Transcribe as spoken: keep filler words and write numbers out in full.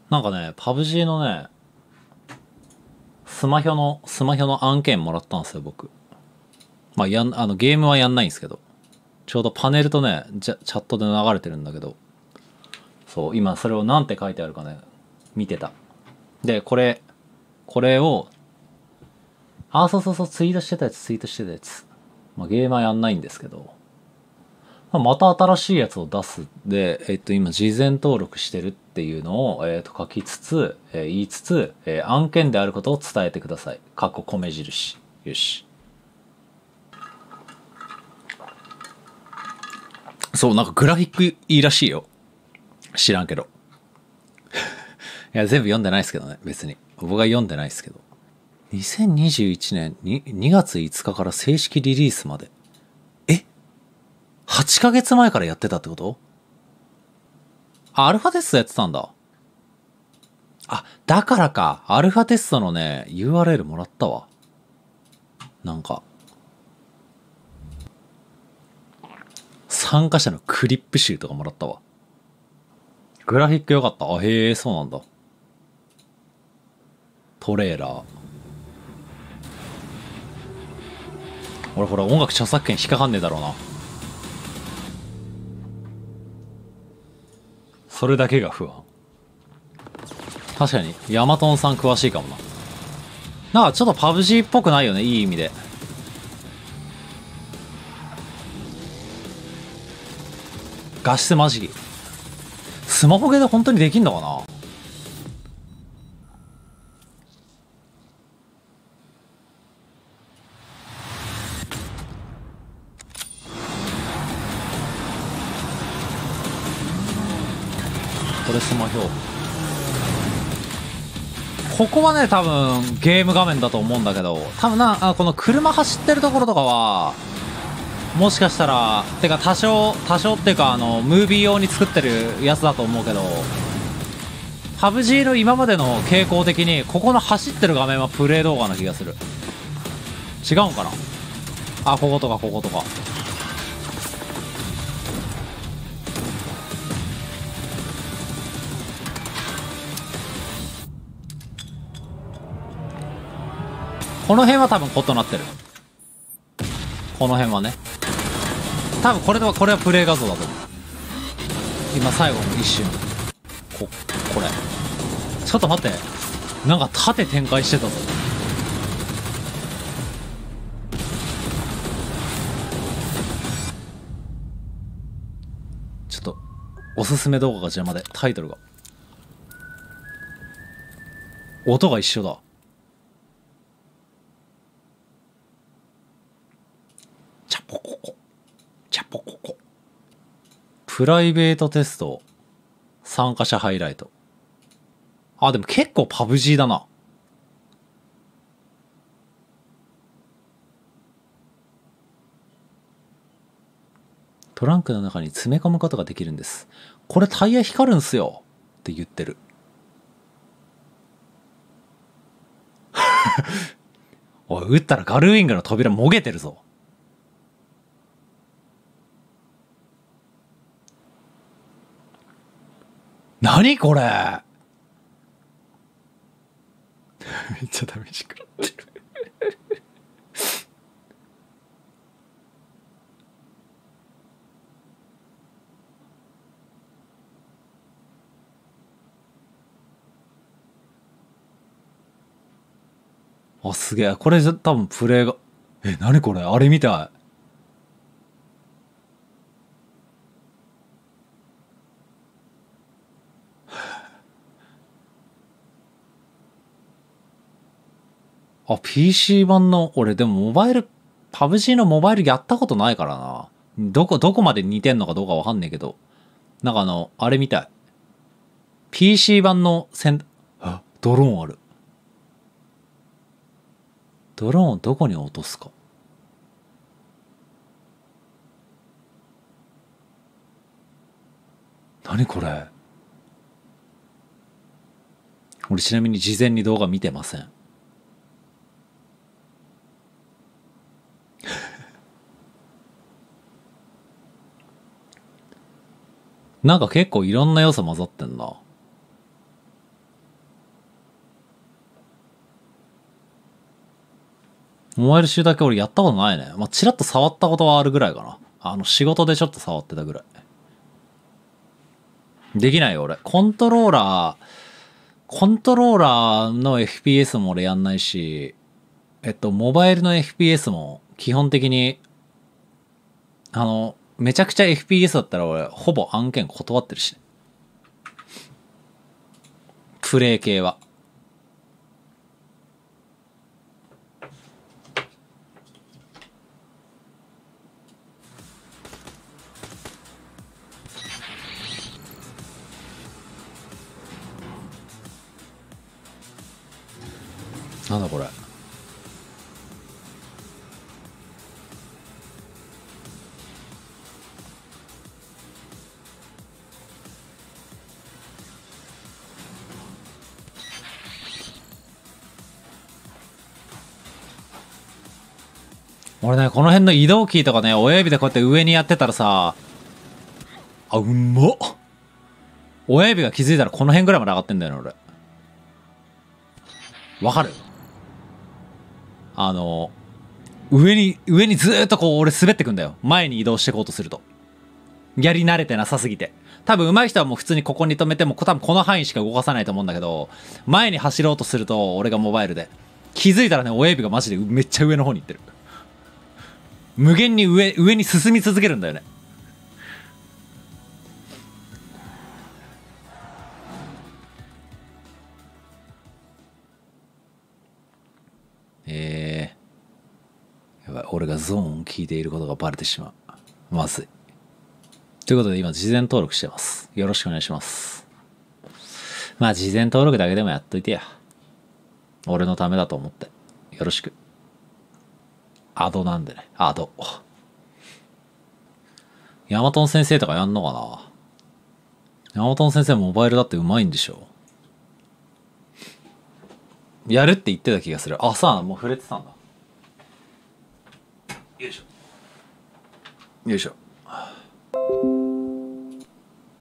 なんかね、パブジー のね、スマホの、スマホの案件もらったんですよ、僕。まあ、やん、あの、ゲームはやんないんですけど。ちょうどパネルとね、じゃチャットで流れてるんだけど。そう、今それをなんて書いてあるかね、見てた。で、これ、これを、あ、そうそうそう、ツイートしてたやつ、ツイートしてたやつ。まあ、ゲームはやんないんですけど。また新しいやつを出すで、えっと、今、事前登録してるっていうのを、えっと、書きつつ、えー言いつつ、えー案件であることを伝えてください。かっこ米印。よし。そう、なんかグラフィックいいらしいよ。知らんけど。いや、全部読んでないですけどね、別に。僕は読んでないですけど。にせんにじゅういちねんににがついつかから正式リリースまで。え ?はち ヶ月前からやってたってこと？あ、アルファテストやってたんだ。あ、だからか。アルファテストのね、ユーアールエル もらったわ。なんか、参加者のクリップ集とかもらったわ。グラフィック良かった。あ、へえ、そうなんだ。トレーラー。俺ほら、音楽著作権引っかかんねえだろうな。それだけが不安。確かに、ヤマトンさん詳しいかもな。なんかちょっとパブジー っぽくないよね、いい意味で。画質マジ。スマホゲーで本当にできんのかな？これスマホ。ここはね、多分ゲーム画面だと思うんだけど、多分な、あこの車走ってるところとかは、もしかしたら、てか多少、多少っていうか、あの、ムービー用に作ってるやつだと思うけど、パブジー の今までの傾向的に、ここの走ってる画面はプレイ動画な気がする。違うんかな？あ、こことかこことか。この辺は多分異なってる。この辺はね。多分これとは、これはプレイ画像だと思う。今最後の一瞬。こ、これ。ちょっと待って。なんか縦展開してたぞ。ちょっと、おすすめ動画が邪魔で、タイトルが。音が一緒だ。チャポココ。チャポココ。プライベートテスト。参加者ハイライト。あ、でも結構パブジーだな。トランクの中に詰め込むことができるんです。これタイヤ光るんすよって言ってる。おい、撃ったらガルウィングの扉もげてるぞ。何これめっちゃダメージ食らってる。あ、すげえ。これ多分プレイが、え、何これあれみたい。あ、ピーシー 版の、俺でもモバイル、パブジー のモバイルやったことないからな。どこ、どこまで似てんのかどうかわかんねえけど。なんかあの、あれみたい。ピーシー 版の戦、あ、ドローンある。ドローンどこに落とすか。何これ。俺ちなみに事前に動画見てません。なんか結構いろんな要素混ざってんな。 モバイル集だけ俺やったことないね。まあ、チラッと触ったことはあるぐらいかな。あの、仕事でちょっと触ってたぐらい。できないよ、俺。コントローラー、コントローラーの エフピーエス も俺やんないし、えっと、モバイルの エフピーエス も基本的に、あの、めちゃくちゃ エフピーエス だったら俺、ほぼ案件断ってるし、ね。プレイ系は。なんだこれ。俺ね、この辺の移動キーとかね、親指でこうやって上にやってたらさ、あ、うんまっ。親指が気づいたらこの辺ぐらいまで上がってんだよね、俺。わかる？あの、上に、上にずーっとこう俺滑ってくんだよ。前に移動していこうとすると。やり慣れてなさすぎて。多分上手い人はもう普通にここに止めても、多分この範囲しか動かさないと思うんだけど、前に走ろうとすると、俺がモバイルで。気づいたらね、親指がマジでめっちゃ上の方に行ってる。無限に上、上に進み続けるんだよね。えー、やばい、俺がゾーンを聞いていることがバレてしまう。まずい。ということで今、事前登録してます。よろしくお願いします。まあ、事前登録だけでもやっといてや。俺のためだと思って。よろしく。アドなんでね。アド。ヤマトン先生とかやんのかな。ヤマトン先生モバイルだってうまいんでしょ。やるって言ってた気がする。あ、さあ、もう触れてたんだ。よいしょ。よいしょ。